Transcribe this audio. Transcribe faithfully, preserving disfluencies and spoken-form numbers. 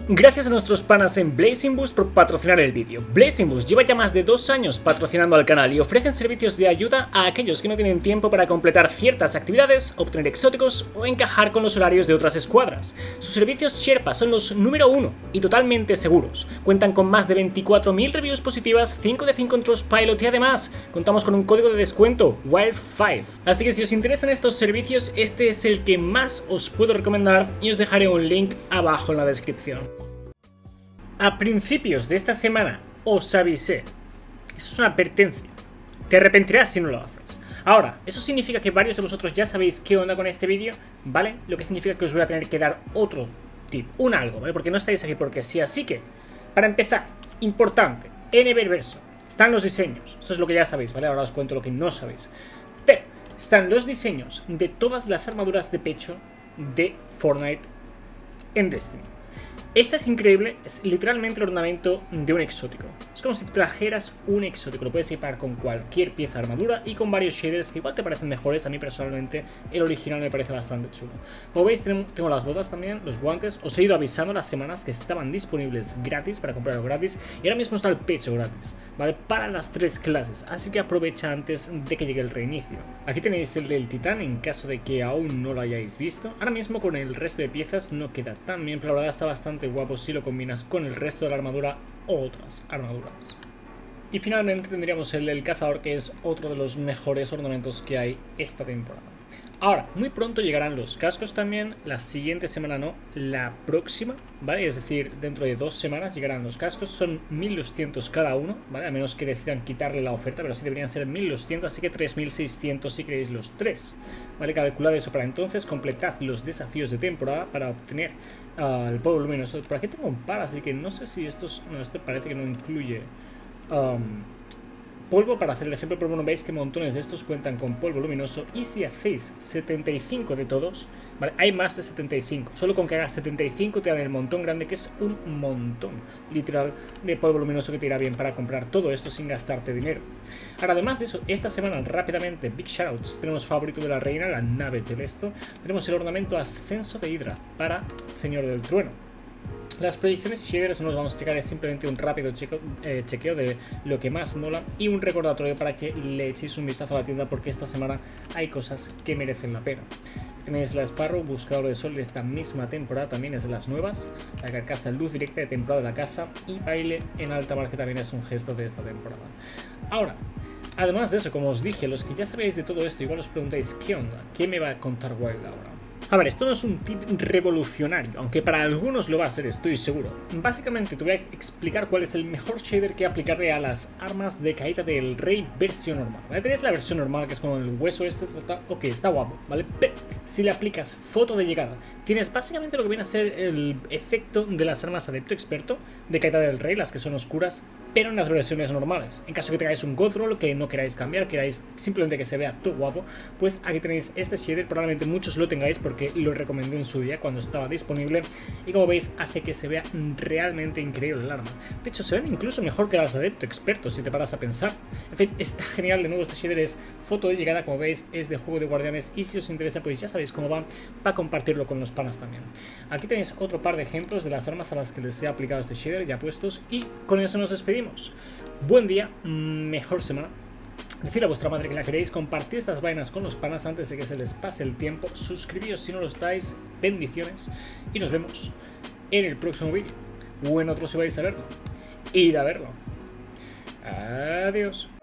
Gracias a nuestros panas en Blazing Boost por patrocinar el vídeo. Blazing Boost lleva ya más de dos años patrocinando al canal y ofrecen servicios de ayuda a aquellos que no tienen tiempo para completar ciertas actividades, obtener exóticos o encajar con los horarios de otras escuadras. Sus servicios Sherpa son los número uno y totalmente seguros. Cuentan con más de veinticuatro mil reviews positivas, cinco de cinco en Trustpilot y además contamos con un código de descuento, Wild cinco. Así que si os interesan estos servicios, este es el que más os puedo recomendar y os dejaré un link abajo en la descripción. A principios de esta semana os avisé. Eso es una advertencia. Te arrepentirás si no lo haces. Ahora, ¿eso significa que varios de vosotros ya sabéis qué onda con este vídeo? ¿Vale? Lo que significa que os voy a tener que dar otro tip, un algo, ¿vale? Porque no estáis aquí porque sí. Así que, para empezar, importante, en Eververso están los diseños. Eso es lo que ya sabéis, ¿vale? Ahora os cuento lo que no sabéis. Pero están los diseños de todas las armaduras de pecho de Fortnite en Destiny. Esta es increíble, es literalmente el ornamento de un exótico. Es como si trajeras un exótico, lo puedes equipar con cualquier pieza de armadura y con varios shaders que igual te parecen mejores. A mí personalmente el original me parece bastante chulo. Como veis tengo las botas también, los guantes. Os he ido avisando las semanas que estaban disponibles gratis para comprarlo gratis. Y ahora mismo está el pecho gratis, ¿vale? Para las tres clases, así que aprovecha antes de que llegue el reinicio. Aquí tenéis el del titán en caso de que aún no lo hayáis visto. Ahora mismo con el resto de piezas no queda tan bien, pero la verdad está bastante guapo si lo combinas con el resto de la armadura o otras armaduras. Y finalmente tendríamos el del cazador, que es otro de los mejores ornamentos que hay esta temporada. Ahora, muy pronto llegarán los cascos también, la siguiente semana no, la próxima, ¿vale? Es decir, dentro de dos semanas llegarán los cascos, son mil doscientos cada uno, ¿vale? A menos que decidan quitarle la oferta, pero sí deberían ser mil doscientos, así que tres mil seiscientos si queréis los tres, ¿vale? Calculad eso para entonces, completad los desafíos de temporada para obtener uh, el polvo luminoso. Por aquí tengo un par, así que no sé si estos, no, esto parece que no incluye Um, polvo para hacer el ejemplo, pero bueno, veis que montones de estos cuentan con polvo luminoso. Y si hacéis setenta y cinco de todos, vale, hay más de setenta y cinco. Solo con que hagas setenta y cinco te dan el montón grande, que es un montón literal de polvo luminoso que te irá bien para comprar todo esto sin gastarte dinero. Ahora, además de eso, esta semana rápidamente, big shoutouts, tenemos favorito de la reina, la nave Telesto. Tenemos el ornamento ascenso de Hydra para Señor del Trueno. Las predicciones y shaders no los vamos a checar, es simplemente un rápido checo, eh, chequeo de lo que más mola y un recordatorio para que le echéis un vistazo a la tienda, porque esta semana hay cosas que merecen la pena. Tenéis la Sparrow, buscador de sol de esta misma temporada, también es de las nuevas. La carcasa luz directa de temporada de la caza y baile en alta mar, que también es un gesto de esta temporada. Ahora, además de eso, como os dije, los que ya sabéis de todo esto, igual os preguntáis ¿qué onda? ¿Qué me va a contar Wild ahora? A ver, esto no es un tip revolucionario, aunque para algunos lo va a ser, estoy seguro. Básicamente te voy a explicar cuál es el mejor shader que aplicarle a las armas de caída del rey versión normal, ¿vale? Tenéis la versión normal, que es con el hueso este, ok, está guapo, ¿vale? Pero si le aplicas foto de llegada, tienes básicamente lo que viene a ser el efecto de las armas adepto experto de caída del rey, las que son oscuras, pero en las versiones normales. En caso que tengáis un God Roll que no queráis cambiar, queráis simplemente que se vea todo guapo, pues aquí tenéis este shader. Probablemente muchos lo tengáis porque lo recomendé en su día cuando estaba disponible, y como veis hace que se vea realmente increíble el arma. De hecho, se ven incluso mejor que las adepto experto si te paras a pensar. En fin, está genial. De nuevo, este shader es foto de llegada, como veis es de Juego de Guardianes, y si os interesa pues ya sabéis cómo va para compartirlo con los panas también. Aquí tenéis otro par de ejemplos de las armas a las que les he aplicado este shader ya puestos, y con eso nos despedimos. Buen día, mejor semana. Decid a vuestra madre que la queréis, compartir estas vainas con los panas antes de que se les pase el tiempo, suscribíos si no lo estáis, bendiciones, y nos vemos en el próximo vídeo, o en otro si vais a verlo. Id a verlo. Adiós.